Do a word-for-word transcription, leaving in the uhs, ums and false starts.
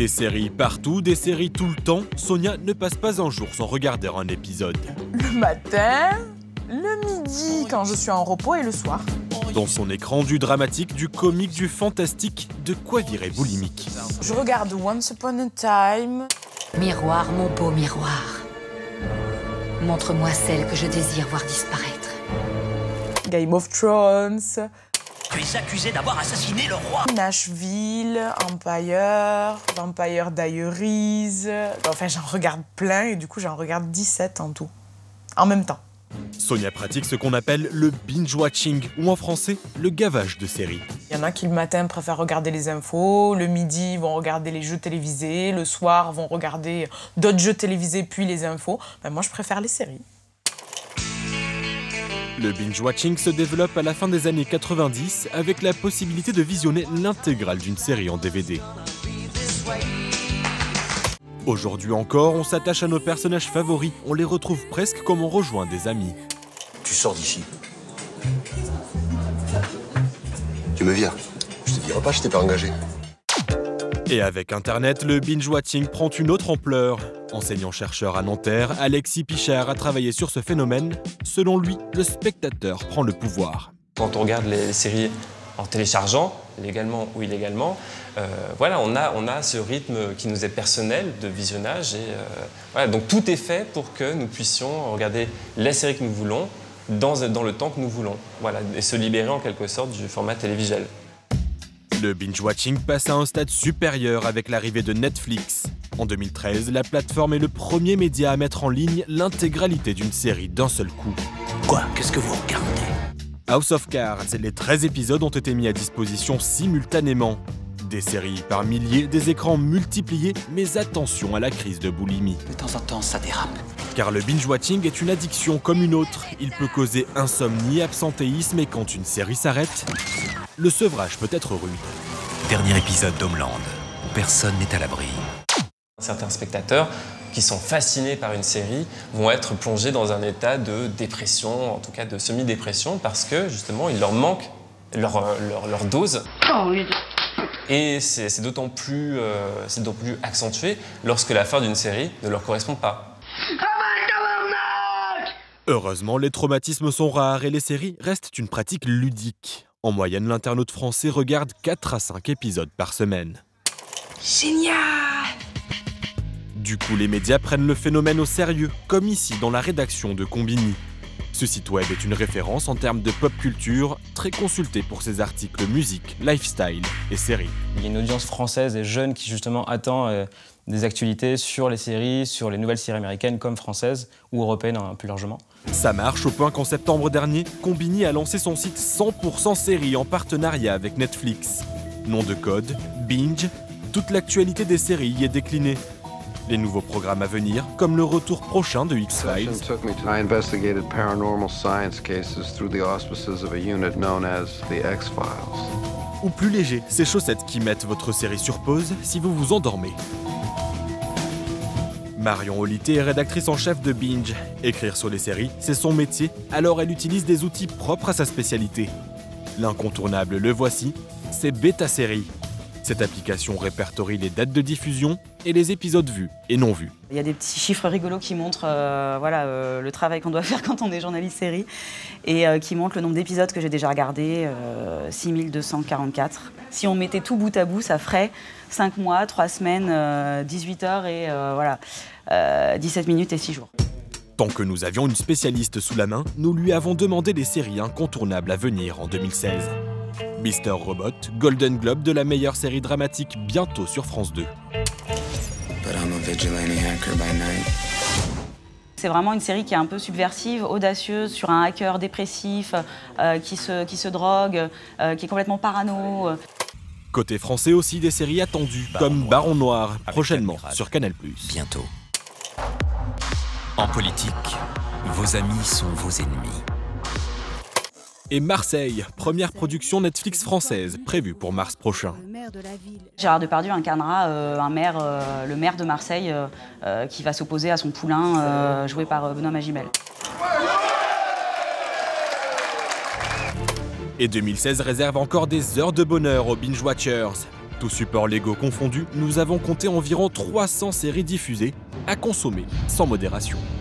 Des séries partout, des séries tout le temps, Sonia ne passe pas un jour sans regarder un épisode. Le matin, le midi quand je suis en repos et le soir. Dans son écran, du dramatique, du comique, du fantastique, de quoi virer boulimique. Je regarde Once Upon a Time. Miroir, mon beau miroir, montre-moi celle que je désire voir disparaître. Game of Thrones. Tu es accusé d'avoir assassiné le roi. Nashville, Empire, Vampire Diaries. Enfin, j'en regarde plein et du coup, j'en regarde dix-sept en tout, en même temps. Sonia pratique ce qu'on appelle le binge-watching, ou en français, le gavage de séries. Il y en a qui le matin préfèrent regarder les infos, le midi vont regarder les jeux télévisés, le soir vont regarder d'autres jeux télévisés puis les infos. Ben, moi, je préfère les séries. Le binge-watching se développe à la fin des années quatre-vingt-dix avec la possibilité de visionner l'intégrale d'une série en D V D. Aujourd'hui encore, on s'attache à nos personnages favoris, on les retrouve presque comme on rejoint des amis. Tu sors d'ici. Tu me vires. Je te dirai pas, je t'ai pas engagé. Et avec Internet, le binge-watching prend une autre ampleur. Enseignant-chercheur à Nanterre, Alexis Pichard a travaillé sur ce phénomène. Selon lui, le spectateur prend le pouvoir. Quand on regarde les séries en téléchargeant, légalement ou illégalement, euh, voilà, on a, on a ce rythme qui nous est personnel de visionnage. Et, euh, voilà, donc tout est fait pour que nous puissions regarder les séries que nous voulons dans, dans le temps que nous voulons. Voilà, et se libérer en quelque sorte du format télévisuel. Le binge-watching passe à un stade supérieur avec l'arrivée de Netflix. En deux mille treize, la plateforme est le premier média à mettre en ligne l'intégralité d'une série d'un seul coup. Quoi? Qu'est-ce que vous regardez? House of Cards, les treize épisodes ont été mis à disposition simultanément. Des séries par milliers, des écrans multipliés, mais attention à la crise de boulimie. De temps en temps, ça dérape. Car le binge-watching est une addiction comme une autre. Il peut causer insomnie, absentéisme et quand une série s'arrête, le sevrage peut être rude. Dernier épisode d'Homeland. Personne n'est à l'abri. Certains spectateurs qui sont fascinés par une série vont être plongés dans un état de dépression, en tout cas de semi-dépression, parce que justement il leur manque leur, leur, leur dose. Et c'est d'autant plus, euh, c'est d'autant plus accentué lorsque la fin d'une série ne leur correspond pas. Heureusement, les traumatismes sont rares et les séries restent une pratique ludique. En moyenne, l'internaute français regarde quatre à cinq épisodes par semaine. Génial! Du coup, les médias prennent le phénomène au sérieux, comme ici dans la rédaction de Combini. Ce site web est une référence en termes de pop culture, très consulté pour ses articles musique, lifestyle et séries. Il y a une audience française et jeune qui justement attend euh, des actualités sur les séries, sur les nouvelles séries américaines comme françaises ou européennes hein, plus largement. Ça marche au point qu'en septembre dernier, Combini a lancé son site cent pour cent séries en partenariat avec Netflix. Nom de code, Binge, toute l'actualité des séries y est déclinée. Les nouveaux programmes à venir, comme le retour prochain de X-Files, ou plus léger, ces chaussettes qui mettent votre série sur pause si vous vous endormez. Marion Olité est rédactrice en chef de Binge. Écrire sur les séries, c'est son métier, alors elle utilise des outils propres à sa spécialité. L'incontournable, le voici, c'est Beta Série. Cette application répertorie les dates de diffusion et les épisodes vus et non vus. Il y a des petits chiffres rigolos qui montrent euh, voilà, euh, le travail qu'on doit faire quand on est journaliste série et euh, qui montrent le nombre d'épisodes que j'ai déjà regardés, euh, six mille deux cent quarante-quatre. Si on mettait tout bout à bout, ça ferait cinq mois, trois semaines, euh, dix-huit heures et euh, voilà, euh, dix-sept minutes et six jours. Tant que nous avions une spécialiste sous la main, nous lui avons demandé des séries incontournables à venir en deux mille seize. Mister Robot, Golden Globe de la meilleure série dramatique bientôt sur France deux. C'est vraiment une série qui est un peu subversive, audacieuse, sur un hacker dépressif, euh, qui, se, qui se drogue, euh, qui est complètement parano. Côté français aussi, des séries attendues, Baron comme Baron Noir, prochainement sur Canal plus. Bientôt. En politique, vos amis sont vos ennemis. Et Marseille, première production Netflix française, prévue pour mars prochain. Gérard Depardieu incarnera euh, un maire, euh, le maire de Marseille euh, euh, qui va s'opposer à son poulain, euh, joué par euh, Benoît Magimel. Et deux mille seize réserve encore des heures de bonheur aux binge-watchers. Tous supports légaux confondus, nous avons compté environ trois cents séries diffusées à consommer sans modération.